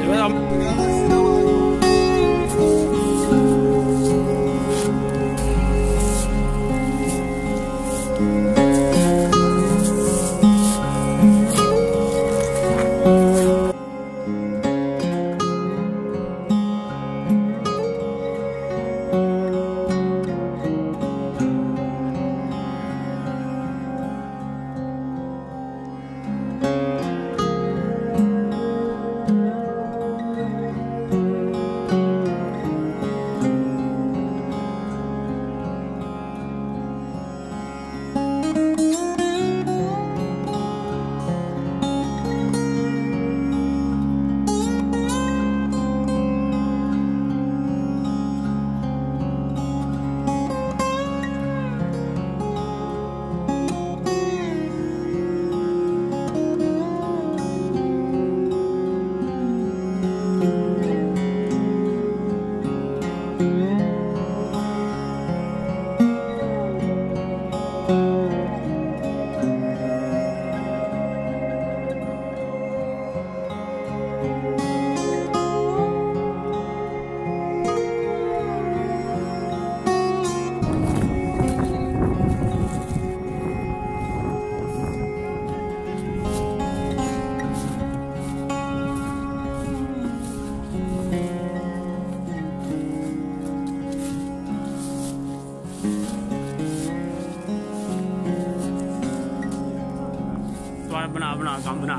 बना बना काम बना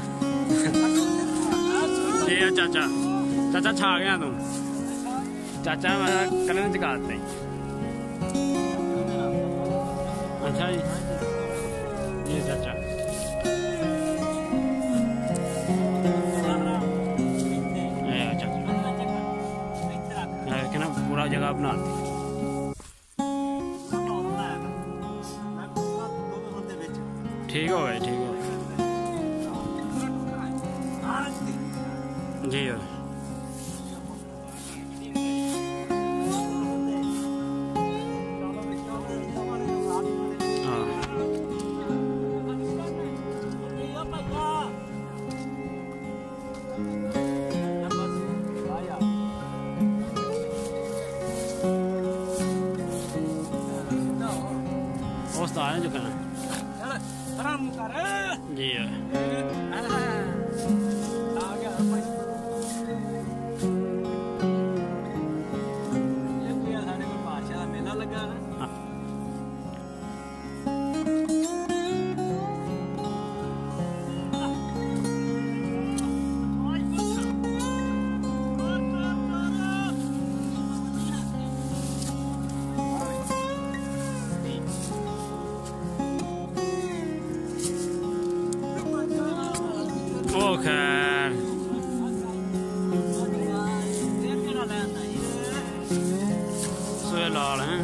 ये चाचा चाचा छा गया तू चाचा मेरा कलर चका दे। अच्छा जी ये चाचा चाचा पूरा जगह बना दी। ठीक हो गए ठीक हो जी हाँ। उस्ताद है जो कहना जी खैर सोए लाल हैं।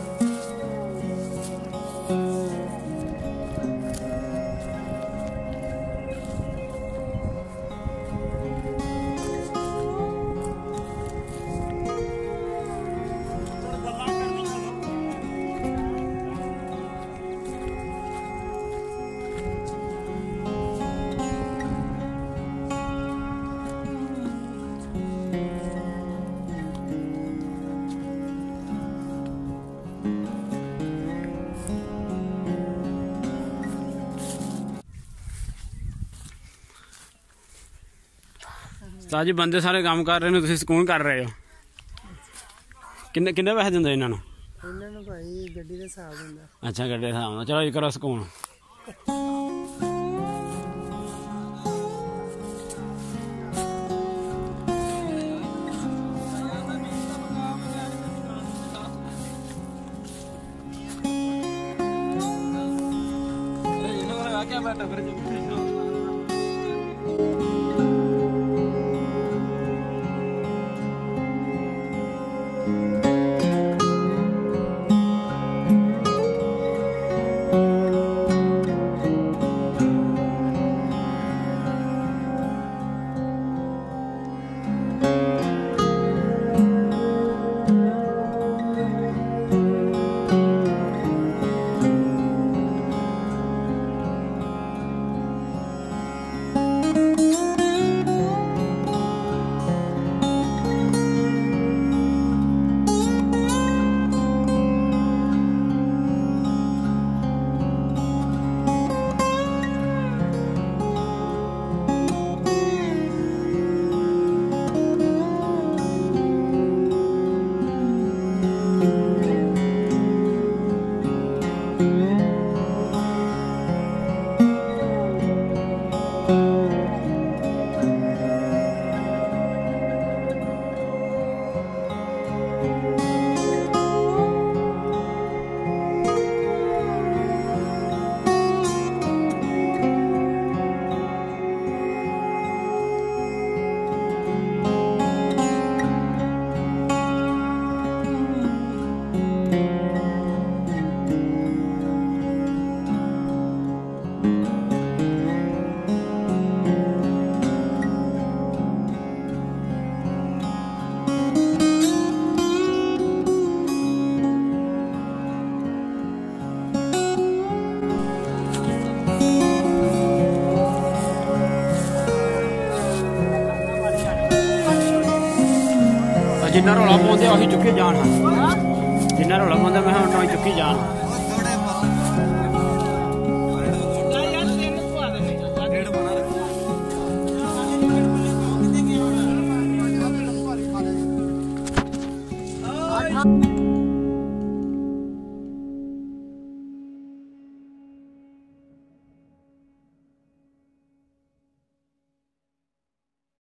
जी बंदे सारे काम कर रहे हैं, तुम सुकून कर रहे हो। किन्ने किन्ने पैसे देंगे इन्होंने? भाई गड्डी दे हिसाब हुंदा। अच्छा गड्डी दे हिसाब नाल चलो जी करो सुकून। क्या बैठा फिर ਜਿੰਨਾ ਰੌਲਾ ਪਾਉਂਦੇ ਉਹੀ ਚੁੱਕੀ ਜਾਣ, ਜਿੰਨਾ ਰੌਲਾ ਪਾਉਂਦੇ ਮੈਂ ਹੁਣ ਚੁੱਕੀ ਜਾਣ।